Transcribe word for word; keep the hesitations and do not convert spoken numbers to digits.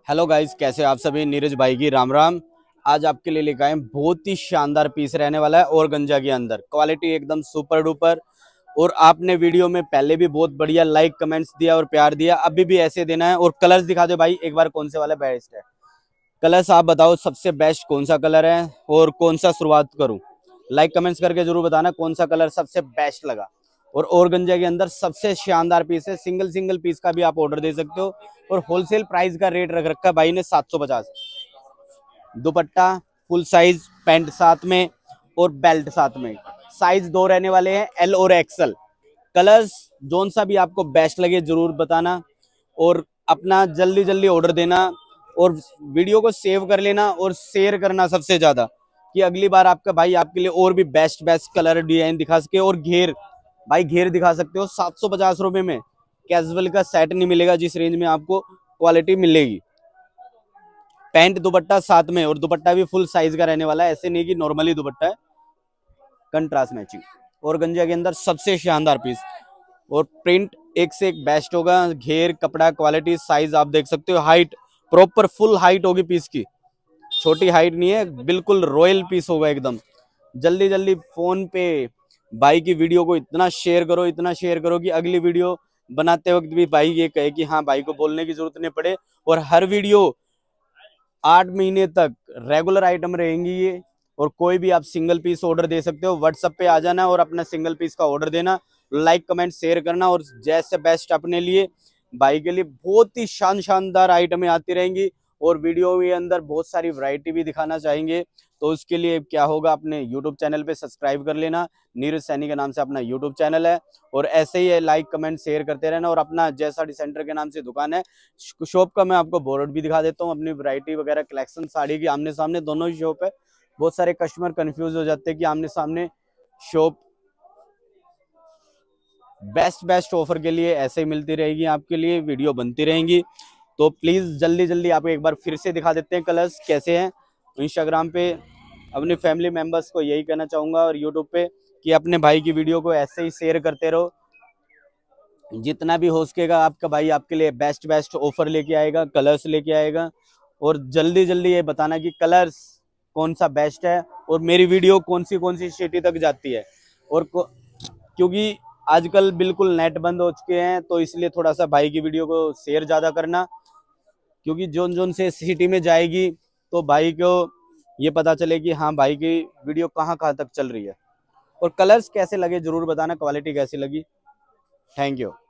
Hello guys, कैसे आप सभी। नीरज भाई की राम राम। आज आपके लिए लेकर आए बहुत ही शानदार पीस रहने वाला है और गंजा के अंदर क्वालिटी एकदम सुपर डुपर। और आपने वीडियो में पहले भी बहुत बढ़िया लाइक कमेंट्स दिया और प्यार दिया, अभी भी ऐसे देना है। और कलर्स दिखा दो भाई एक बार, कौन से वाला बेस्ट है। कलर्स आप बताओ सबसे बेस्ट कौन सा कलर है और कौन सा शुरुआत करूं। लाइक कमेंट्स करके जरूर बताना कौन सा कलर सबसे बेस्ट लगा। और ऑर्गेन्जा के अंदर सबसे शानदार पीस है, सिंगल सिंगल पीस का भी आप ऑर्डर दे सकते हो। और होलसेल प्राइस का रेट रख रखा है भाई ने सात सौ पचास। दुपट्टा फुल साइज, पैंट साथ में और बेल्ट साथ में। साइज दो रहने वाले हैं, एल और एक्सएल। कलर्स जोन सा भी आपको बेस्ट लगे जरूर बताना और अपना जल्दी जल्दी ऑर्डर देना। और वीडियो को सेव कर लेना और शेयर करना सबसे ज्यादा, कि अगली बार आपका भाई आपके लिए और भी बेस्ट बेस्ट कलर डिजाइन दिखा सके। और घेर भाई घेर दिखा सकते हो। सात सौ पचास रुपए में कैजुअल का सेट नहीं मिलेगा जिस रेंज में आपको क्वालिटी मिलेगी। पैंट दुपट्टा साथ में, और दुपट्टा भी फुल साइज का रहने वाला है, ऐसे नहीं कि नॉर्मली दुपट्टा है। कंट्रास्ट मैचिंग और गंजा के अंदर सबसे शानदार पीस। और प्रिंट एक से एक बेस्ट होगा। घेर कपड़ा क्वालिटी साइज आप देख सकते हो। हाइट प्रॉपर फुल हाइट होगी पीस की, छोटी हाइट नहीं है, बिल्कुल रॉयल पीस होगा एकदम। जल्दी जल्दी फोन पे भाई की वीडियो को इतना शेयर करो, इतना शेयर करो कि अगली वीडियो बनाते वक्त भी भाई ये कहे कि हाँ भाई को बोलने की जरूरत नहीं पड़े। और हर वीडियो आठ महीने तक रेगुलर आइटम रहेंगी ये। और कोई भी आप सिंगल पीस ऑर्डर दे सकते हो। व्हाट्सएप पे आ जाना और अपना सिंगल पीस का ऑर्डर देना, लाइक कमेंट शेयर करना। और जैसे बेस्ट अपने लिए भाई के लिए बहुत ही शान शानदार आइटमें आती रहेंगी। और वीडियो के अंदर बहुत सारी वैरायटी भी दिखाना चाहेंगे, तो उसके लिए क्या होगा, अपने यूट्यूब चैनल पे सब्सक्राइब कर लेना। नीरज सैनी के नाम से अपना यूट्यूब चैनल है। और ऐसे ही लाइक कमेंट शेयर करते रहना। और अपना जैसा सेंटर के नाम से दुकान है। शॉप का मैं आपको बोर्ड भी दिखा देता हूँ, अपनी वैरायटी वगैरह कलेक्शन साड़ी की आमने सामने दोनों ही शॉप है। बहुत सारे कस्टमर कंफ्यूज हो जाते हैं कि आमने सामने शॉप। बेस्ट बेस्ट ऑफर के लिए ऐसे ही मिलती रहेगी, आपके लिए वीडियो बनती रहेंगी। तो प्लीज जल्दी जल्दी आपको एक बार फिर से दिखा देते हैं कलर्स कैसे हैं। इंस्टाग्राम पे अपने फैमिली मेंबर्स को यही कहना चाहूंगा और यूट्यूब पे कि अपने भाई की वीडियो को ऐसे ही शेयर करते रहो। जितना भी हो सकेगा आपका भाई आपके लिए बेस्ट बेस्ट ऑफर लेके आएगा, कलर्स लेके आएगा। और जल्दी जल्दी ये बताना कि कलर्स कौन सा बेस्ट है और मेरी वीडियो कौन सी कौन सी सिटी तक जाती है। और क्योंकि आजकल बिल्कुल नेट बंद हो चुके हैं, तो इसलिए थोड़ा सा भाई की वीडियो को शेयर ज्यादा करना, क्योंकि जोन जोन से सिटी में जाएगी तो भाई को ये पता चले कि हाँ भाई की वीडियो कहाँ कहाँ तक चल रही है। और कलर्स कैसे लगे जरूर बताना, क्वालिटी कैसी लगी। Thank you.